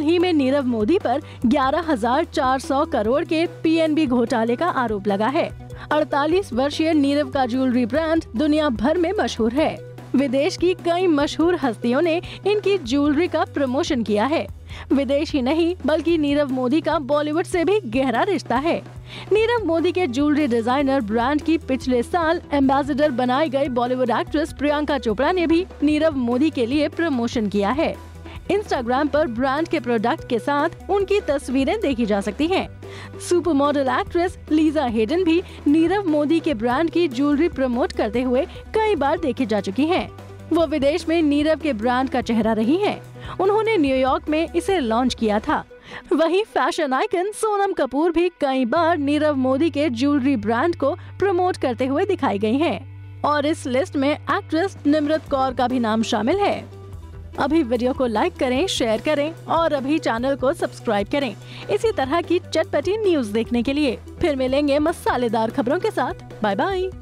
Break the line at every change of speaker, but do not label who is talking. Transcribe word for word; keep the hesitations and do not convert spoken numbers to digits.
ही में नीरव मोदी पर ग्यारह हजार चार सौ करोड़ के पीएनबी घोटाले का आरोप लगा है। अड़तालीस वर्षीय नीरव का ज्वेलरी ब्रांड दुनिया भर में मशहूर है। विदेश की कई मशहूर हस्तियों ने इनकी ज्वेलरी का प्रमोशन किया है। विदेश ही नहीं बल्कि नीरव मोदी का बॉलीवुड से भी गहरा रिश्ता है। नीरव मोदी के ज्वेलरी डिजाइनर ब्रांड की पिछले साल एम्बेसडर बनाई गई बॉलीवुड एक्ट्रेस प्रियंका चोपड़ा ने भी नीरव मोदी के लिए प्रमोशन किया है। इंस्टाग्राम पर ब्रांड के प्रोडक्ट के साथ उनकी तस्वीरें देखी जा सकती हैं। Super model actress Lisa Haydon भी नीरव मोदी के ब्रांड की ज्वेलरी प्रमोट करते हुए कई बार देखी जा चुकी हैं। वो विदेश में नीरव के ब्रांड का चेहरा रही हैं। उन्होंने न्यूयॉर्क में इसे लॉन्च किया था। वहीं फैशन आइकन सोनम कपूर भी कई बार नीरव मोदी के ज्वेलरी ब्रांड को प्रमोट करते हुए दिखाई गई हैं। और इस लिस्ट में एक्ट्रेस निम्रत कौर का भी नाम शामिल है। अभी वीडियो को लाइक करें, शेयर करें और अभी चैनल को सब्सक्राइब करें इसी तरह की चटपटी न्यूज देखने के लिए। फिर मिलेंगे मसालेदार खबरों के साथ। Bye bye.